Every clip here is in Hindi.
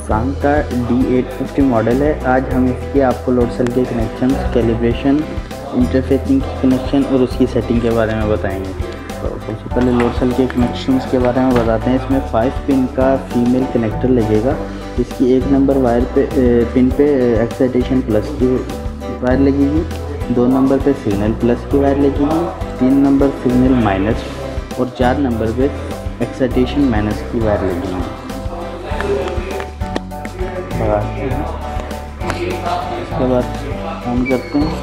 सांग का D850 मॉडल है। आज हम इसके आपको लोड सेल के कनेक्शन, कैलिब्रेशन, इंटरफेसिंग की कनेक्शन और उसकी सेटिंग के बारे में बताएंगे। तो सबसे पहले लोड सेल के कनेक्शंस के बारे में बताते हैं। इसमें 5 पिन का फीमेल कनेक्टर लगेगा। इसकी 1 नंबर वायर पे पिन पे एक्साइटेशन प्लस की वायर लगेगी, 2 नंबर पे सिग्नल प्लस की वायर लगेगी, 3 नंबर सिग्नल माइनस और 4 नंबर पे एक्साइटेशन माइनस की वायर लगेगी। इसके बाद ऑन करते हैं।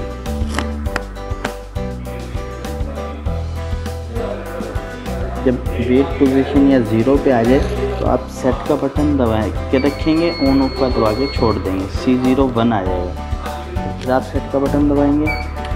जब वेट पोजीशन या 0 पे आ जाए तो आप सेट का बटन दबाए के रखेंगे, ऑन ऑफ का दबा के छोड़ देंगे, C01 आ जाएगा। फिर आप सेट का बटन दबाएंगे,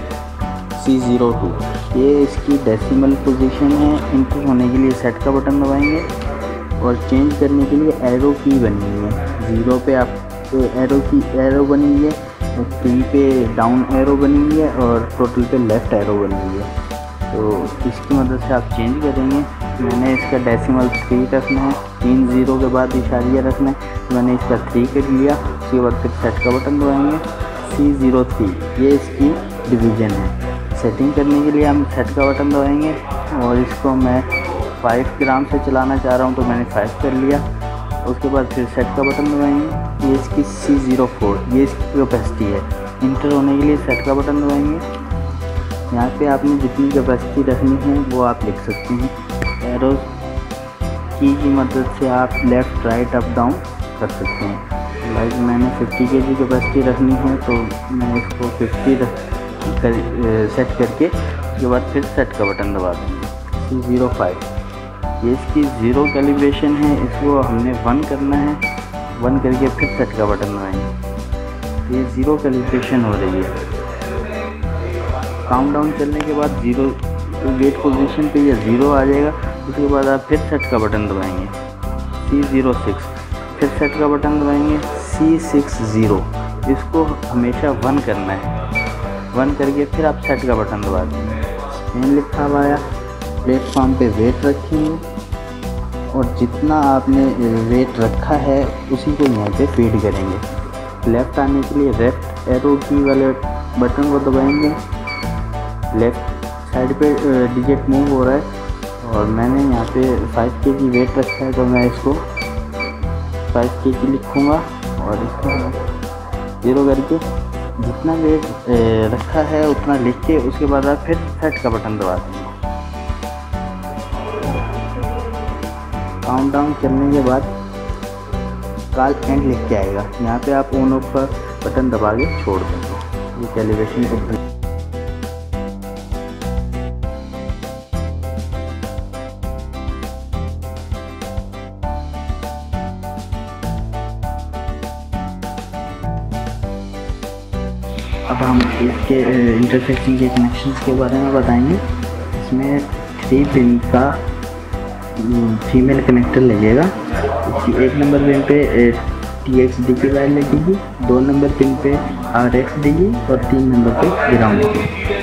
C02, ये इसकी डेसिमल पोजीशन है। इंटर होने के लिए सेट का बटन दबाएंगे और चेंज करने के लिए एरो की बनी हुई है। 0 पे आप एरो बनी हुई है, 3 पे डाउन एरो बनी हुई है और टोटल पे लेफ़्ट एरो बनी हुई है। तो इसकी मदद से आप चेंज करेंगे। मैंने इसका डेसिमल 3 रखना है, 3 0 के बाद इशारिया रखना है, तो मैंने इसका 3 कर लिया। उसके बाद फिर सेट का बटन दबाएंगे, C03, ये इसकी डिवीज़न है। सेटिंग करने के लिए हम सेट का बटन दबाएंगे और इसको मैं 5 ग्राम से चलाना चाह रहा हूँ तो मैंने 5 कर लिया। उसके बाद फिर सेट का बटन दबाएंगे, ये इसकी C04, ये इसकी कैपेसिटी है। इंटर होने के लिए सेट का बटन दबाएंगे। यहाँ पे आपने जितनी कैपेसिटी रखनी है वो आप लिख सकते हैं। एरो की मदद से आप लेफ़्ट राइट अप डाउन कर सकते हैं। लाइक मैंने 50 kg कैपेसिटी रखनी है तो मैं इसको 50 सेट करके उसके बाद फिर सेट का बटन दबा देंगे, C05, ये इसकी 0 कैलिब्रेशन है। इसको हमने 1 करना है, 1 करके फिर सेट का बटन दबाएंगे। ये 0 कैलिब्रेशन हो रही है। काउंटडाउन चलने के बाद 0 वेट पोजीशन पे ये 0 आ जाएगा। उसके बाद आप फिर सेट का बटन दबाएंगे, C06, फिर सेट का बटन दबाएंगे, C60। इसको हमेशा 1 करना है, 1 करके फिर आप सेट का बटन दबा देंगे। स्पेन लिखा हुआ आया। प्लेटफॉर्म पे वेट रखेंगे और जितना आपने वेट रखा है उसी को यहाँ पे फीड करेंगे। लेफ़्ट आने के लिए लेफ़्ट एरो की वाले बटन को दबाएंगे। लेफ़्ट साइड पे डिजिट मूव हो रहा है और मैंने यहाँ पे 5 kg वेट रखा है तो मैं इसको 5 kg लिखूँगा और इसको 0 करके जितना वेट रखा है उतना लिख के उसके बाद आप फिर सेट का बटन दबा देंगे। काउंटडाउन चलने के बाद कॉल एंड लिख के आएगा। यहाँ पे आप ऑन ऑफ का बटन दबा के छोड़ देंगे। ये कैलिब्रेशन को अब हम इसके इंटरफेसिंग के कनेक्शंस के बारे में बताएंगे। इसमें 3 पिन का फीमेल कनेक्टर लगेगा। इसकी 1 नंबर पिन पे TXD की वायर लगेगी, 2 नंबर पिन पे RXD की और 3 नंबर पे ग्राउंड की।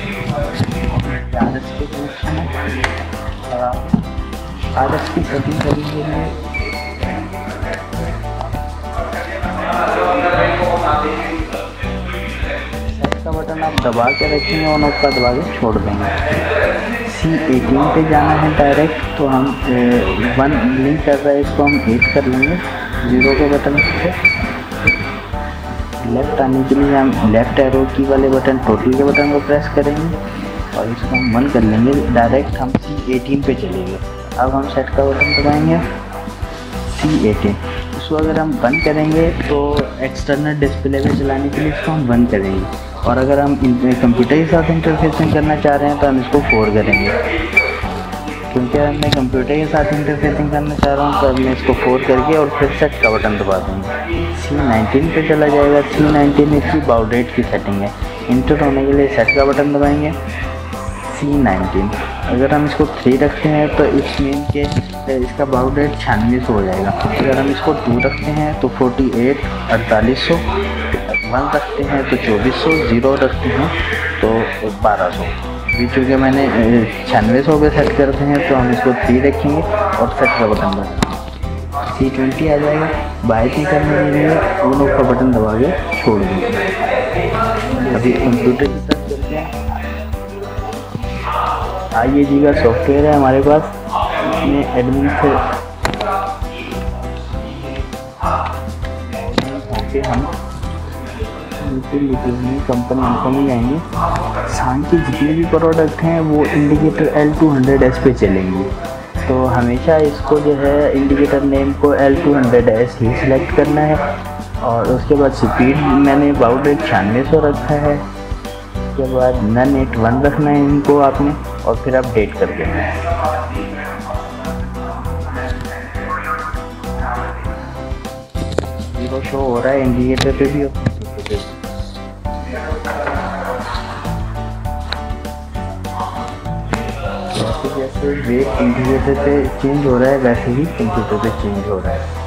RX के कनेक्शन है। RX की सेटिंग करेंगे का बटन आप दबा के रखेंगे, ऑन ऑफ का दबा के छोड़ देंगे। C18 पे जाना है डायरेक्ट, तो हम 1 लिंक कर रहा है, इसको हम 8 कर लेंगे 0 के बटन से। लेफ़्ट आने के लिए हम लेफ़्ट एरो की वाले बटन टोटल के बटन को प्रेस करेंगे और इसको हम 1 कर लेंगे। डायरेक्ट हम C18 पे चलेंगे। अब हम सेट का बटन दबाएंगे, C18। इसको अगर हम 1 करेंगे तो एक्सटर्नल डिस्प्ले पे चलाने के लिए इसको हम 1 करेंगे और अगर हम कंप्यूटर के साथ इंटरफेसिंग करना चाह रहे हैं तो हम इसको 4 करेंगे। क्योंकि मैं कंप्यूटर के साथ इंटरफेसिंग करना चाह रहा हूँ तो अब मैं इसको 4 करके और फिर सेट का बटन दबा देंगे। C19 पे चला जाएगा। C19 इसकी बाउड रेट की सेटिंग है। इंटर होने के लिए सेट का बटन दबाएंगे, C19। अगर हम इसको 3 रखते हैं तो इसमें के इसका बाउड रेट 9600 हो जाएगा। अगर हम इसको 2 रखते हैं तो 48 4800, 1 रखते हैं तो 2400, 0 रखते हैं तो 1200। अभी चूँकि मैंने 9600 पे सेट करते हैं तो हम इसको 3 रखेंगे और सेट का बटन दबाएंगे। C20 आ जाएगा। बाइक नहीं करने के लिए ऑन ऑफ का बटन दबा के छोड़ देंगे। अभी कंप्यूटर की तरफ चलते हैं। IAG का सॉफ्टवेयर है हमारे पास, इसमें एडमिन से हम कंपनी इन्फो में जाएंगे। सान के जितने भी प्रोडक्ट हैं वो इंडिकेटर L200S पे चलेंगे, तो हमेशा इसको जो है इंडिकेटर नेम को L200S ही सिलेक्ट करना है। और उसके बाद स्पीड मैंने अबाउट 9600 रखा है। उसके बाद नन 81 रखना है इनको आपने, और फिर अपडेट कर देना है। जीरो शो हो रहा है इंडिकेटर पे भी और कंप्यूटर पे भी। जैसे वेट इंडिकेटर पे चेंज हो रहा है वैसे ही कंप्यूटर पे चेंज हो रहा है।